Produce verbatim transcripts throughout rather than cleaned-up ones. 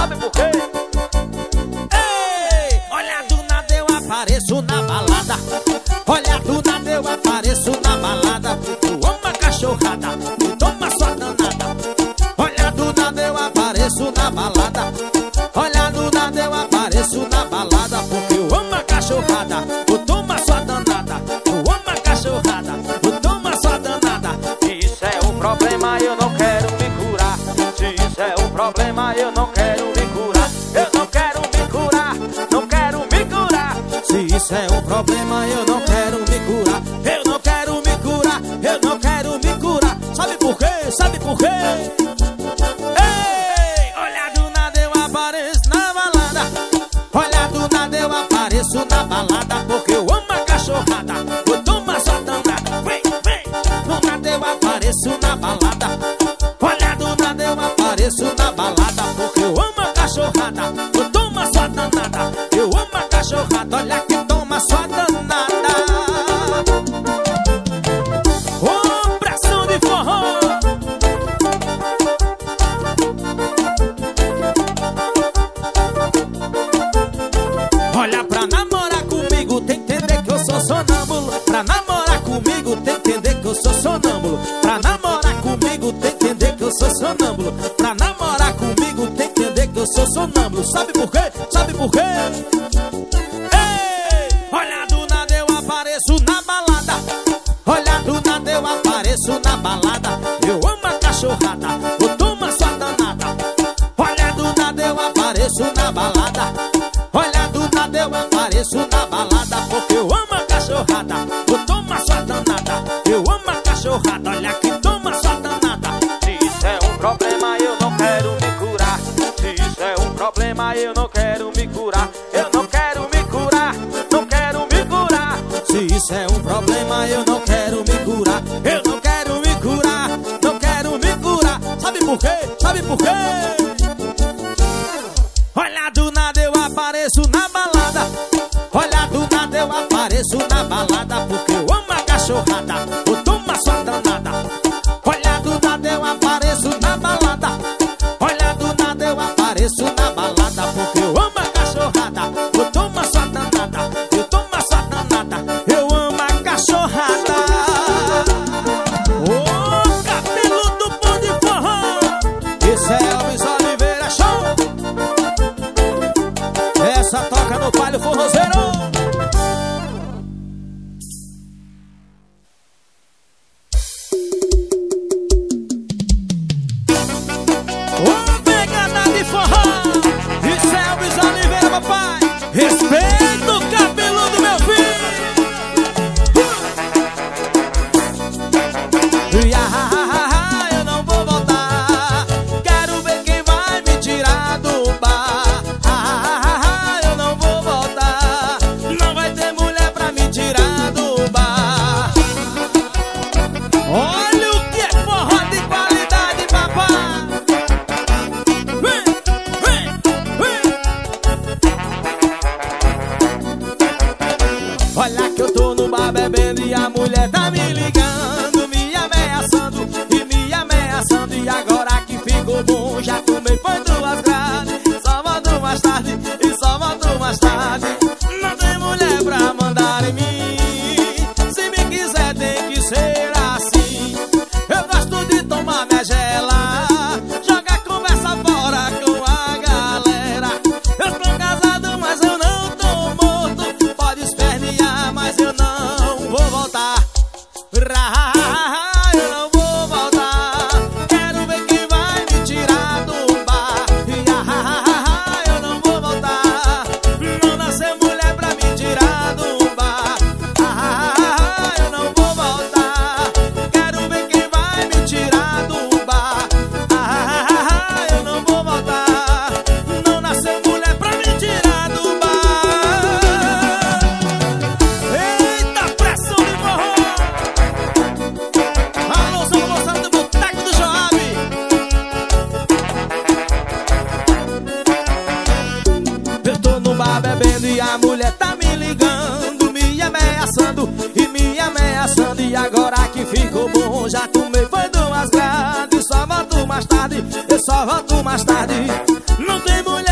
sabe por quê? Ei, olha do nada eu apareço na balada. Olha do nada eu apareço na balada. Tu ama cachorrada, tu toma sua danada. Olha do nada eu apareço na balada. Olha do nada eu apareço na balada. Porque eu amo a cachorrada, tu toma sua danada. Tu ama a cachorrada, tu toma sua danada. Se isso é um problema eu não quero me curar. Se isso é um problema eu não quero me curar. Eu não quero me curar, não quero me curar. Se isso é um problema eu não quero me curar. Eu não quero me curar, eu não quero me curar. Sabe por quê? Sabe por quê? Ei, olha do nada eu apareço na balada. Olha do nada eu apareço na balada. Porque eu amo a cachorrada, eu tomo sua danada. Vem, vem, do nada eu apareço na balada. Olha do nada eu apareço na balada. Porque eu amo a cachorrada, eu tomo sua danada. Eu amo a cachorrada, olha que toma sua danada. Ô, pressão de forró. Olha, pra namorar comigo tem que entender que eu sou sonâmbulo. Pra namorar comigo tem que entender que eu sou sonâmbulo. Pra namorar comigo tem que entender que eu sou sonâmbulo. Pra namorar comigo tem que entender que eu sou sonâmbulo. Sabe por quê? Sabe por quê? Ei, olha do nada eu apareço na balada. Olha do nada eu apareço na balada. Eu amo a cachorrada, eu tomo sua danada. Olha do nada eu apareço na balada. Olha do nada eu apareço na balada. Porque eu amo a cachorrada, eu tomo sua danada. Eu amo a cachorrada, olha que toma sua danada. Se isso é um problema eu não quero me curar. Se isso é um problema eu não quero me curar. Eu não quero me curar, não quero me curar. Se isso é um problema eu não quero me curar. Eu não quero me curar, não quero me curar. Sabe por quê? Sabe por quê? Olha do nada eu apareço na balada. Olha do nada eu apareço na balada. Porque eu amo a cachorrada, eu tomo sua danada. Olha do nada eu apareço na balada. Olha do nada eu apareço na balada. Porque eu amo a cachorrada, eu tomo sua danada. Eu tomo sua danada, eu amo a cachorrada. Ô, cabelo do pão de forró. Esse é Elvis Oliveira Show. Essa toca no palio forrozeiro. Ô, pegada de forró. Isso é Elvis Oliveira, papai. Respeita o cabelo do meu filho. E ah, eu não vou voltar. Quero ver quem vai me tirar do bar. Ah, eu não vou voltar. Não vai ter mulher pra me tirar do bar. Olha o que é forró de qualidade, papai. Vem, vem, vem. Olha que eu tô no bar bebendo e a mulher tá me ligando, me ameaçando e me ameaçando. E agora que ficou bom, já tomei foi duas grades. Só volto mais tarde e só volto mais tarde. Não tem mulher pra mandar em mim. Se me quiser tem que ser assim. Eu gosto de tomar minha gela, jogar conversa fora com a galera. Eu tô casado mas eu não tô morto. Pode espernear mas eu não vou voltar. Ah, eu não vou voltar. Quero ver quem vai me tirar do bar. Ah, eu não vou voltar. Não nasceu mulher pra me tirar do bar. Ah, eu não vou voltar. Quero ver quem vai me tirar do bar. Ah, eu não vou voltar. Não nasceu mulher pra me tirar do bar. Eita, pressão de forró. Alô, sou moçada do Boteco do Joab. Eu tô no bar bebendo e a mulher tá me ligando, me ameaçando e me ameaçando. E agora que ficou bom, já tomei foi duas grades. Só volto mais tarde, eu só volto mais tarde. Não tem mulher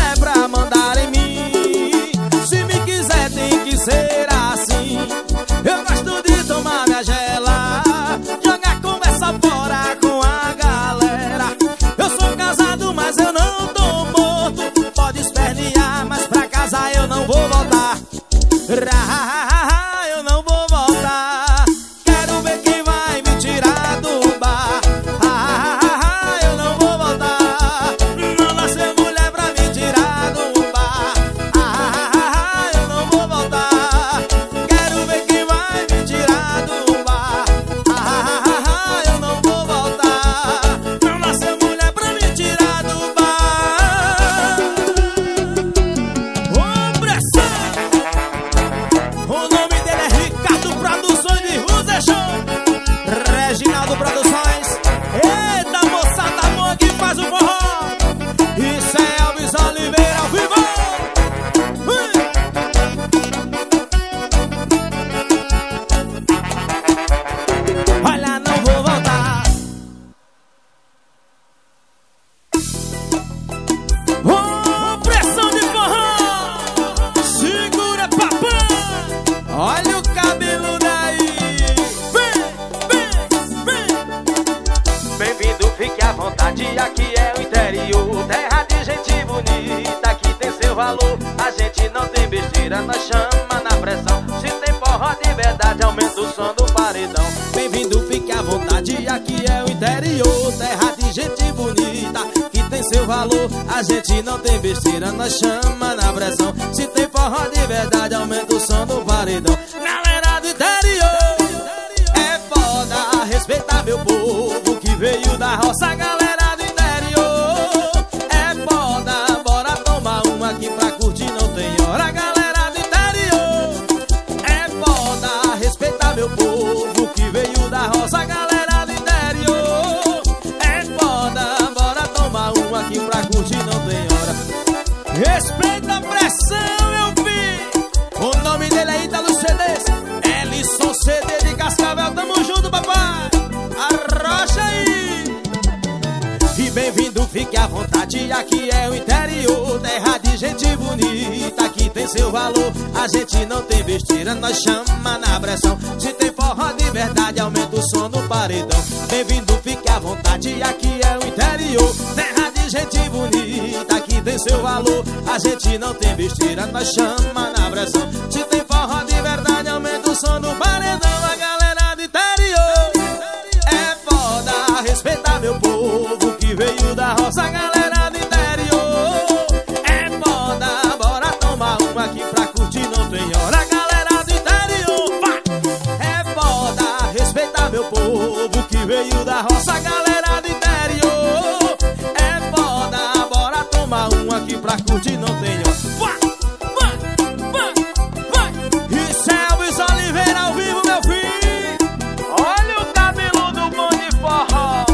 seu valor, a gente não tem besteira, nós chama na pressão. Se tem forró de verdade, aumenta o som do paredão. Bem-vindo, fique à vontade, aqui é o interior, terra de gente bonita, que tem seu valor, a gente não tem besteira, nós chama na pressão. Se tem forró de verdade, aumenta o som do paredão. Galera do interior, é foda, respeita meu povo que veio da roça. Galera do interior, é foda, bora tomar uma aqui pra curtir, não tem hora. Galera do interior, é foda, respeita meu povo que veio da roça. Galera do interior, é foda, bora tomar uma aqui pra curtir, não tem hora. Respeita a pressão, meu filho. O nome dele é Ítalo C Ds, Ellison C D de Cascavel. Tamo junto, papai, arrocha aí. E bem-vindo, fique à vontade, aqui é o interior, terra de gente bonita, que tem seu valor, a gente não tem besteira, nós chama na pressão. Se tem forró de verdade, aumenta o som no paredão. Bem-vindo, fique à vontade, aqui é o interior, terra de gente bonita, que tem seu valor, a gente não tem besteira, nós chama na pressão. Se tem forró de verdade, aumenta o som no paredão. A galera do interior, é foda, respeita meu povo que veio da roça. Galera do interior, é foda, bora tomar uma aqui pra curtir, não tem hora. Galera do interior, vai! É foda, respeita meu povo que veio da roça. Galera do interior, é foda, bora tomar uma aqui pra curtir, não tem hora. Vai! Vai! Vai! Vai! E Selvis Oliveira ao vivo, meu filho. Olha o cabelo do bom de forró.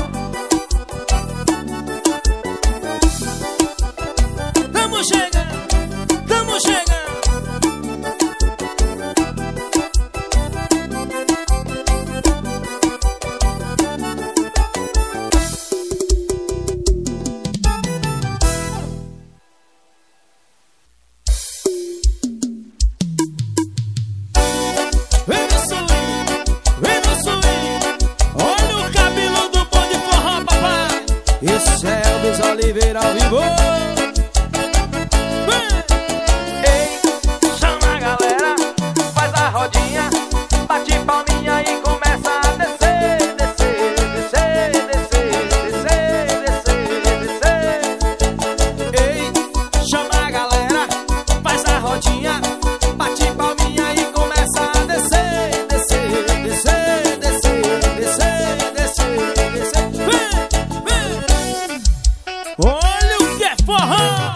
Tamo chegando, tamo chegando. Vem no swing, vem no swing. Olha o cabelo do bom de forró, papai. E Selvis Oliveira ao vivo. Ei, chama a galera, faz a rodinha, bate palminha e começa a descer, descer, descer, descer, descer, descer, descer. Ei, chama a galera, faz a rodinha, bate palminha e começa a descer, descer, descer, descer, descer, descer, descer. Vem, vem. Olha o que é forró.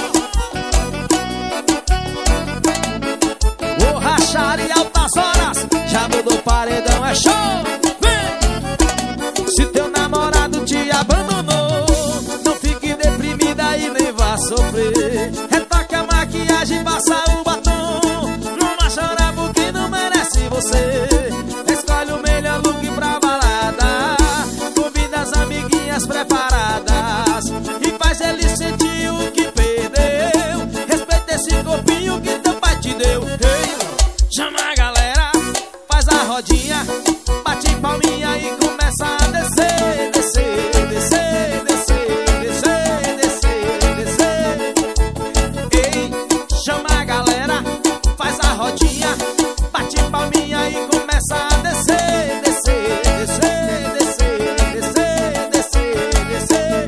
Borracharia e altas horas, já mudou paredão, é show. Vem! Se teu namorado te abandonou, não fique deprimida e nem vá sofrer. Retoque a maquiagem, passa o batom, não vai chorar porque não merece você. Escolhe o melhor look pra balada, convida as amiguinhas preparadas e faz ele sentir o que perdeu. Respeita esse corpinho que teu pai te deu. Ei, chama a galera, faz a rodinha, bate palminha e começa a descer, descer, descer, descer, descer, descer, descer. Ei, chama a galera, faz a rodinha, bate palminha e começa a descer, descer, descer, descer, descer, descer, descer.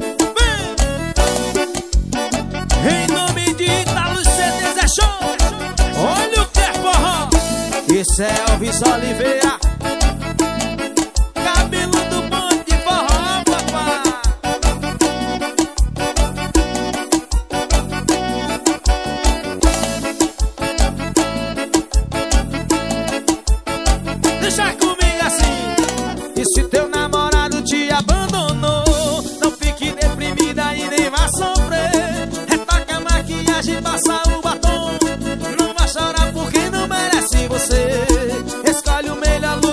Vem! Em nome de Ítalo C Ds é show. Olha o que é forró. E Selvis Oliveira, cabelo do bom de forró, papai. Deixa comigo assim. E se teu namorado te abandonou, não fique deprimida e nem vá sofrer. Retoca a maquiagem, passa o batom, não vai chorar porque não merece você. Escolhe o melhor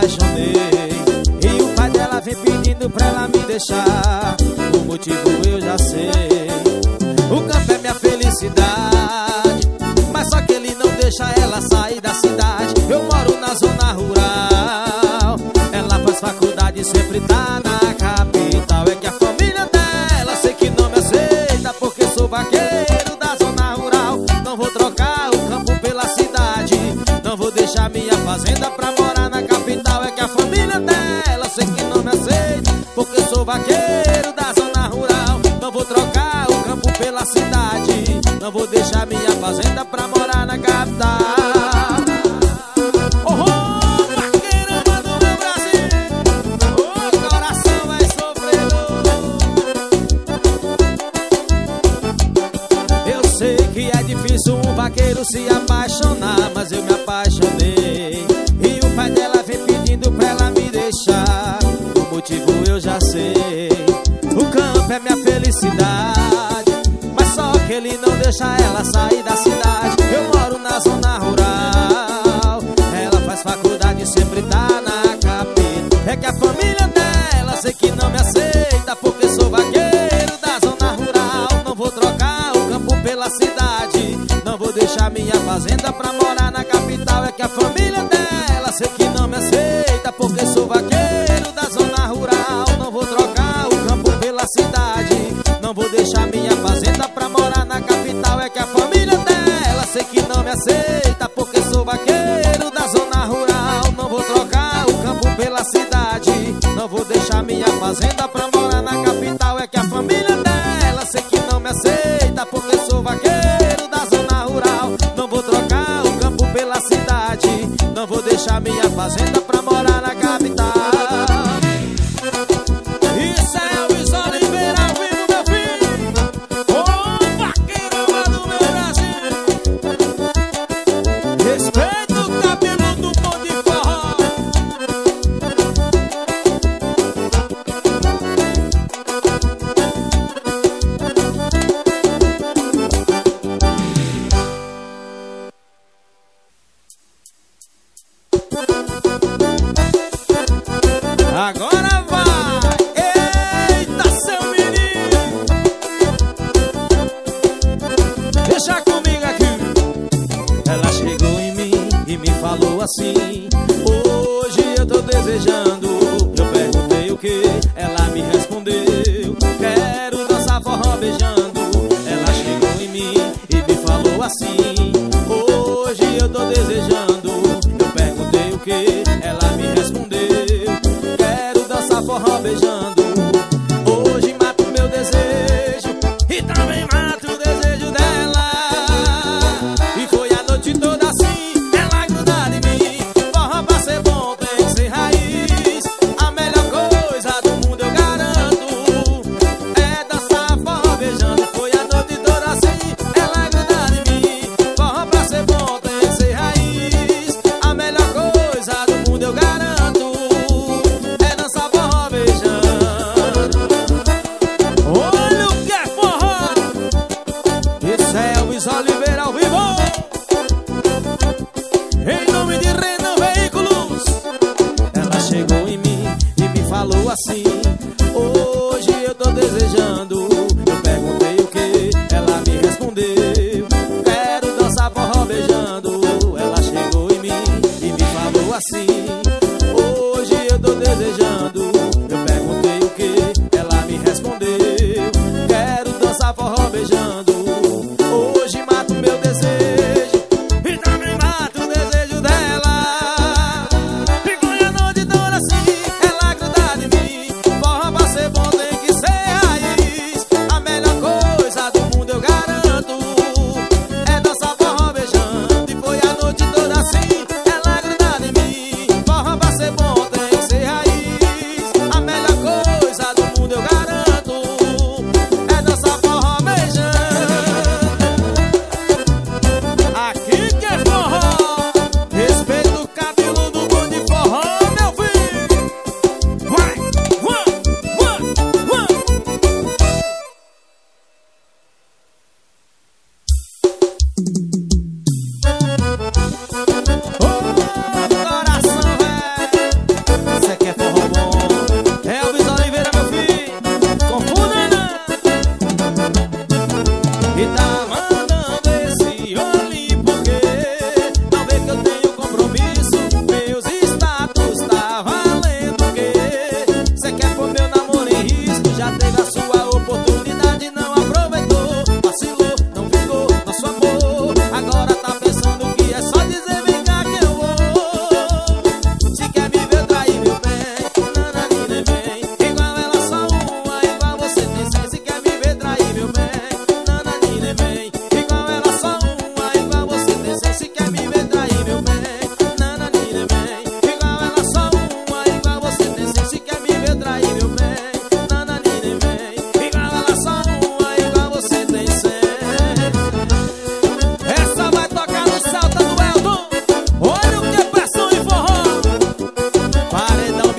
apaixonei e o pai dela vem pedindo pra ela me deixar. O motivo eu já sei. O campo é minha felicidade, mas só que ele não deixa ela sair da cidade. Eu moro na zona rural, ela faz faculdade e sempre tá na capital. É que a família dela sei que não me aceita, porque sou vaqueiro da zona rural. Não vou trocar o campo pela cidade, não vou deixar minha fazenda pra morar na capital. É que a família dela sei que não me aceita, porque sou vaqueiro da zona rural. Não vou trocar o campo pela cidade, não vou deixar minha fazenda pra morar na capital. Oh, oh, vaqueirama do meu Brasil, o coração é sofredor. Eu sei que é difícil um vaqueiro se apaixonar, mas eu me apaixonei e o pai dela vem pedindo pra ela me deixar. O motivo eu já sei. O campo é minha felicidade, mas só que ele não deixa ela sair da cidade. Eu moro na zona rural, ela faz faculdade e sempre tá na capital. É que a família dela sei que não me aceita, porque sou vaqueiro da zona rural. Não vou trocar o campo pela cidade, não vou deixar minha fazenda pra morar na capital. É que a família dela sei que não me aceita, porque sou vaqueiro da zona rural. Não vou trocar o campo pela cidade, não vou deixar minha fazenda pra morar na capital. É que a família dela sei que não me aceita, porque sou vaqueiro da zona rural. Não vou trocar o campo pela cidade, não vou deixar minha fazenda pra morar na capital. É que a família dela sei que não me aceita, porque sou vaqueiro da zona rural. Não vou trocar o campo pela cidade, não vou deixar minha fazenda pra morar na capital. Isso é o Luiz Oliveira ao vivo, meu filho. Ô, vaqueirama do meu Brasil, respeita o cabelo do pão de forró. Agora vai! Eita, seu menino! Deixa comigo aqui. Ela chegou em mim e me falou assim: hoje eu tô desejando. Eu perguntei o que, ela me respondeu: quero dançar forró beijando. Ela chegou em mim e me falou assim: hoje eu tô desejando. Eu perguntei o que, ela me respondeu: forró beijando. Hoje mato meu desejo e também mato o desejo dela. E foi a noite toda assim, ela grudada em mim. Forró pra ser bom tem que ser raiz. A melhor coisa do mundo eu garanto é dançar forró beijando. Foi a noite toda assim, ela grudada em mim. Forró pra ser bom tem que ser raiz. A melhor coisa do mundo eu garanto. Olha o que é forró! Esse é o Luiz Oliveira ao vivo, em nome de Renan Veículos. Ela chegou em mim e me falou assim: hoje eu tô desejando. Eu perguntei o que, ela me respondeu: quero dançar forró beijando. Ela chegou em mim e me falou assim: hoje eu tô desejando. Eu perguntei o que, ela me respondeu: quero dançar forró beijando. Hoje mato meu desejo e também mato o desejo dela. E foi a noite toda assim, ela grudada em mim. Forró pra ser bom tem que ser raiz. A melhor coisa do mundo eu garanto é dançar forró beijando. E foi a noite toda assim, ela grudada em mim. Forró pra ser bom tem que ser raiz.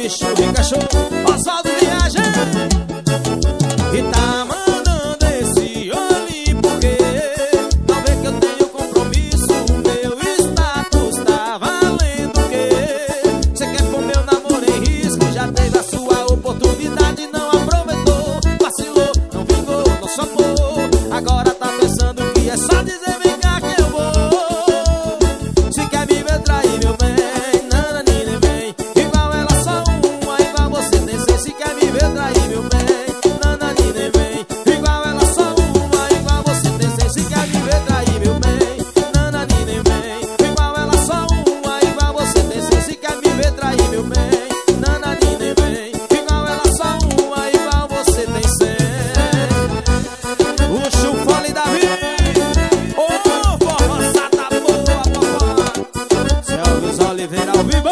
bicho fica show. Oswaldo Viagem e tá mandando esse olho porque não vê que eu tenho compromisso. Meu status tá valendo o quê? Você quer pôr meu namoro em risco? Já teve a sua oportunidade, não aproveitou. Vacilou, não vingou, não somou. Agora tá pensando que é só dizer vem cá que eu vou. Se quer me ver trair meu bem, nananina vem. Igual ela só uma, igual você tem seis. Se quer me ver trair meu bem, nananina vem. Igual ela só uma, igual você tem seis. Se quer me ver trair meu bem, nananina vem. Igual ela só uma, igual você tem seis. Se quer me ver trair meu bem, nananina vem. Igual ela só uma, igual você tem seis. O Chufole Davi, ô forroçada boa, papai. Elvis Oliveira ao vivo.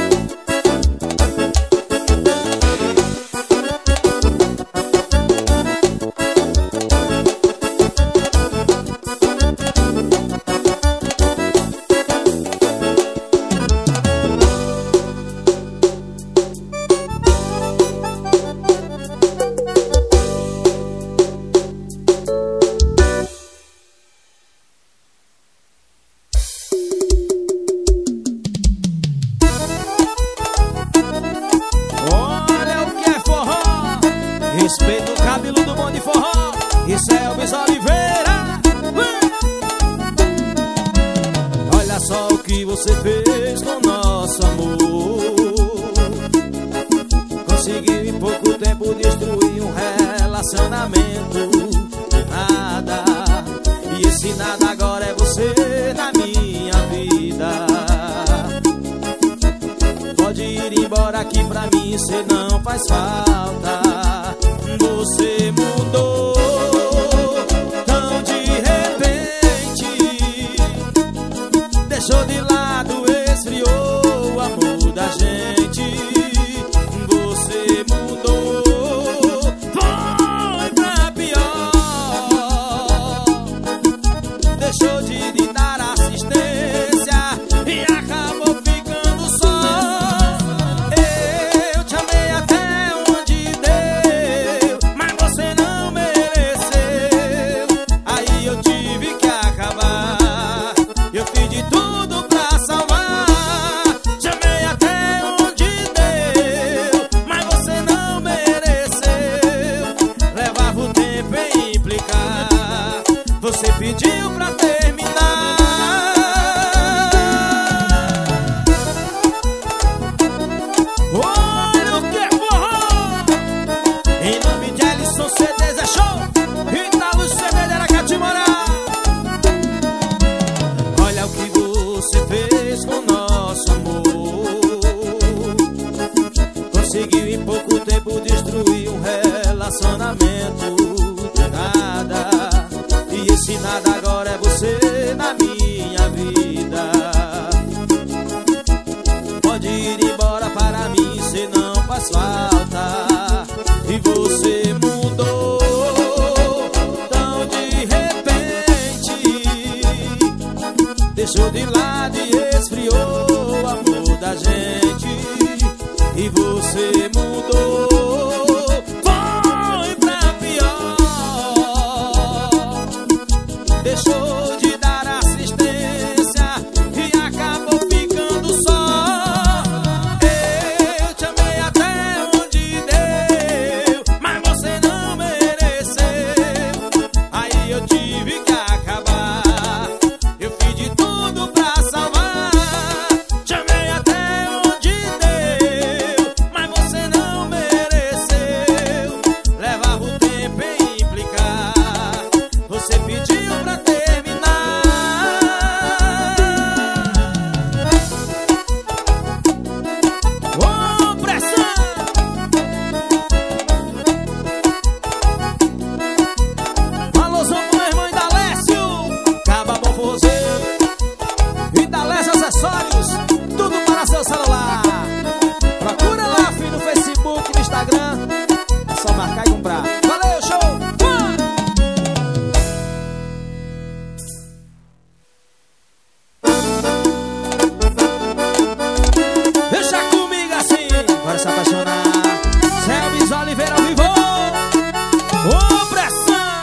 Olha o que é forró. Respeita o cabelo do bom de forró. Isso é Elvis Oliveira. Olha só o que você fez com nosso amor. Conseguiu em pouco tempo destruir um relacionamento. Nada. E esse nada agora é você na minha vida. Pode ir embora que pra mim cê não faz falta. Você mudou tão de repente. Deixou de lado, esfriou o amor da gente. Você mudou, foi pra pior. Deixou de lhe dar assistência e acabou ficando só. Eu te amei até onde deu, mas você não mereceu. Aí eu tive que acabar. Eu fiz de tudo pra salvar. Te amei até onde deu, mas você não mereceu. Levava o tempo em implicar. Você pediu pra terminar. Olha o que é forró. Em nome de Ellison C Ds é show. Italo C D de Aracati Morar. Olha o que você fez com nosso amor. Conseguiu em pouco tempo destruir um relacionamento. Nada. E esse nada agora é você na minha vida. Pode ir embora, para mim cê não faz falta. E você mudou tão de repente. Deixou de lado e esfriou o amor da gente. E você mudou, foi pra pior. Deixou de dar assistência e acabou ficando só. Eu te amei até onde deu, mas você não mereceu. Aí eu tive que acabar. Eu fiz de tudo pra salvar. Te amei até onde deu, mas você vai se apaixonar. Selvis Oliveira ao vivo. Ô, pressão!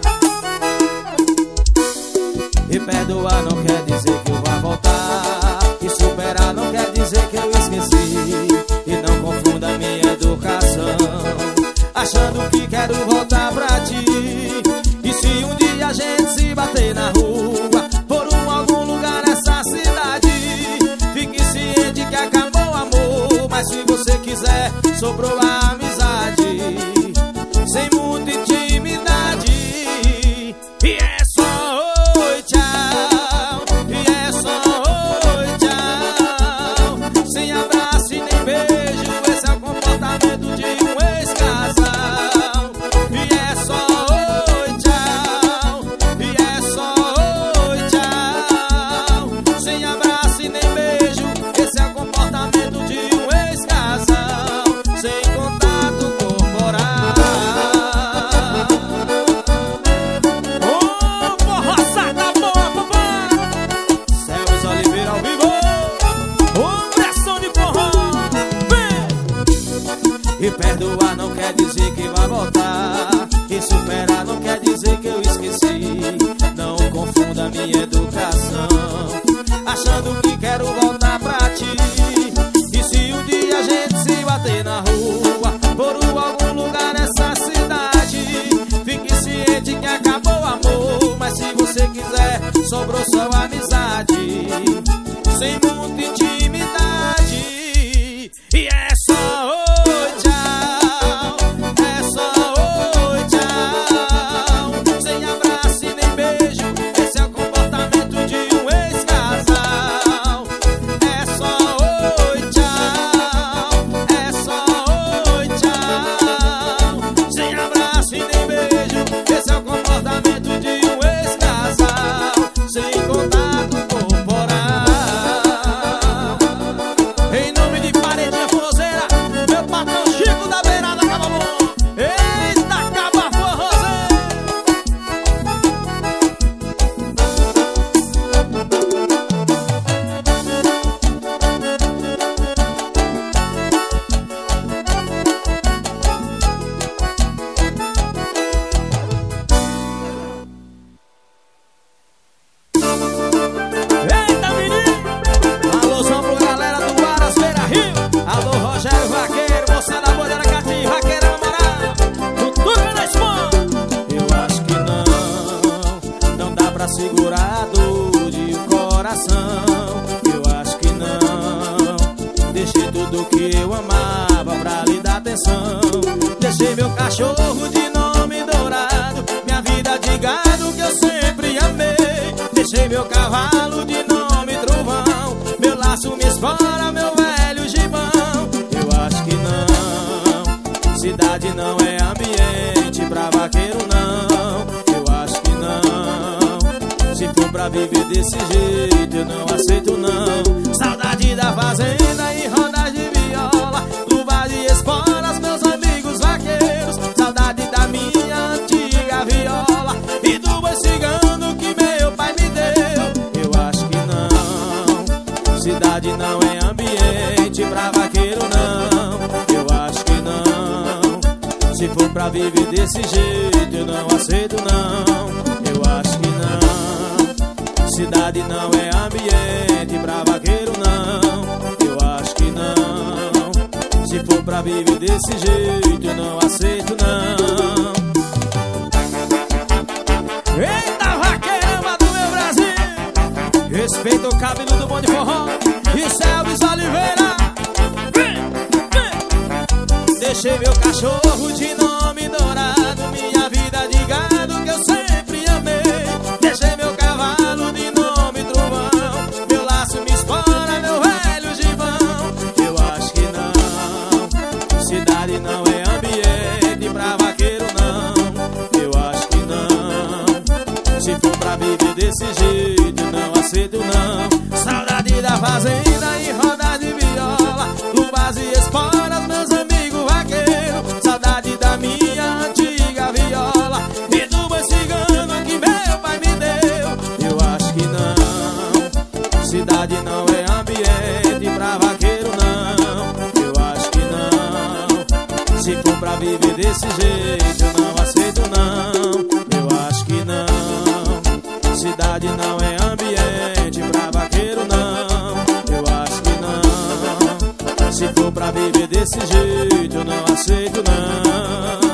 E perdoar não quer dizer que eu vá voltar, e superar não quer dizer que eu esqueci. E não confunda minha educação achando que quero voltar pra ti. E se um dia a gente se bater na rua, por um algum lugar nessa cidade, fique ciente que acabou o amor, mas se você quiser, sobrou a amizade, sem muita intimidade. E é só oi, tchau. E é só oi, tchau. Sem abraço e nem beijo, esse é o comportamento de um ex-casal. E é só oi, tchau. E é só oi, tchau. Sem abraço e nem beijo, esse é o comportamento de um ex-casal, sem contato corporal. Ô, porroçada boa, papai! Selvis Oliveira ao vivo. Ô, pressão de forró. Vem! E perdoar não quer dizer que vai voltar, e superar não quer dizer que eu esqueci. Não confunda minha educação achando que quero voltar pra ti. E se um dia a gente se bater na rua, por um algum lugar nessa cidade, fique ciente que acabou o amor, mas se você quiser, sobrou só amizade, sem muita intimidade. E é só oi, tchau. É só oi, tchau. Sem abraço e nem beijo, esse é o comportamento de um ex-casal. É só oi, tchau. É só oi, tchau. Sem abraço e nem beijo, esse é o comportamento de um ex-casal, sem contato corporal. Em nome de Paredinha Forrozeira, meu patrão Chico da Beirada, Caba Bom. Eita, Caba Forrozeira! Eita, menino! Alôzão pro galera do Aras Beira Rio. Alô, Rogério Vaqueiro, você é da bandeira Catim, Vaqueiro namorado, Tutuca da Espanha. Eu acho que não, não dá pra segurar a dor de um coração. Eu acho que não, deixei tudo que eu amava pra lhe dar atenção. Deixei meu cachorro de nome dourado, minha vida de gado que eu sempre amei. Deixei meu cavalo de nome trovão, meu laço, minha espora, meu velho gibão. Eu acho que não, cidade não é ambiente pra vaqueiro não. Eu acho que não, se for pra viver desse jeito eu não aceito não. Saudade da fazenda e rodas de viola, luva de esporas, meus amigos vaqueiros. Saudade da minha antiga viola e do boi cigano que meu pai me deu. Eu acho que não, cidade não é ambiente pra vaqueiro não. Eu acho que não, se for pra viver desse jeito eu não aceito não. Eu acho que não, cidade não é ambiente pra vaqueiro não. Eu acho que não, se for pra viver desse jeito eu não aceito não. Eita, vaqueirama do meu Brasil, respeita o cabelo do bom de forró e Selvis Oliveira. Vem, vem. Deixei meu cachorro de nome dourado, minha vida de gado que eu sempre amei. Deixei meu cavalo de nome trovão, meu laço, minha espora, meu velho gibão. Eu acho que não, cidade não é ambiente pra vaqueiro não. Eu acho que não, se for pra viver desse jeito eu não aceito não. Saudade da fazenda e roda de viola, luvas e esporas, meus amigos vaqueiros. Saudade da minha antiga Se for pra viver desse jeito, eu não aceito não, eu acho que não. Cidade não é ambiente pra vaqueiro não, eu acho que não. Se for pra viver desse jeito, eu não aceito não.